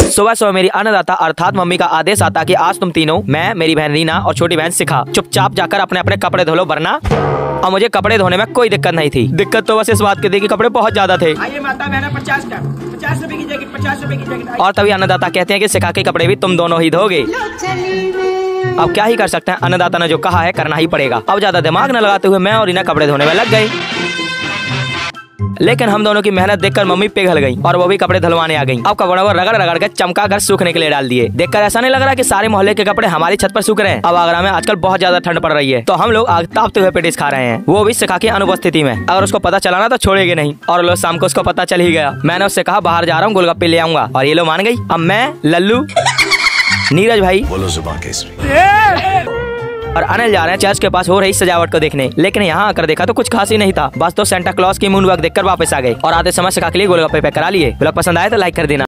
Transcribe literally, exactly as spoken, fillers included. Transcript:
सुबह सुबह मेरी अन्नदाता अर्थात मम्मी का आदेश आता कि आज तुम तीनों, मैं, मेरी बहन रीना और छोटी बहन शिखा, चुपचाप जाकर अपने अपने कपड़े धो लो, वरना। और मुझे कपड़े धोने में कोई दिक्कत नहीं थी। दिक्कत तो बस इस बात की थी कि कपड़े बहुत ज्यादा थे। आइए माता बहना पचास का पचास रुपए की जैकेट पचास रुपए की जैकेट। और तभी अन्नदाता कहते हैं कि शिखा के कपड़े भी तुम दोनों ही धोगे। अब क्या ही कर सकते हैं, अन्नदाता ने जो कहा है करना ही पड़ेगा। अब ज्यादा दिमाग न लगाते हुए मैं और रीना कपड़े धोने में लग गए। लेकिन हम दोनों की मेहनत देखकर मम्मी पिघल गई और वो भी कपड़े धुलवाने आ गई। अब कपड़ों को रगड़ रगड़ कर चमका कर सूखने के लिए डाल दिए। देखकर ऐसा नहीं लग रहा कि सारे मोहल्ले के कपड़े हमारी छत पर सूख रहे हैं। अब आगरा में आजकल बहुत ज्यादा ठंड पड़ रही है, तो हम लोग आग तापते हुए पेटिस खा रहे हैं, वो भी शिखा की अनुपस्थिति में। अगर उसको पता चला ना तो छोड़ेगी नहीं। और लो शाम को उसको पता चल ही गया। मैंने उससे कहा बाहर जा रहा हूँ, गोलगप्पे ले आऊंगा, और ये लो मान गई। अब मैं, लल्लू, नीरज भाई और अनिल जा रहे हैं चर्च के पास हो रही सजावट को देखने। लेकिन यहाँ आकर देखा तो कुछ खास ही नहीं था। बस तो सेंटा क्लॉज की मून वॉक देखकर वापस आ गए और आधे समय शिखा के लिए गोलगप्पे पैक करा लिए। ब्लॉग पसंद आए तो लाइक कर देना।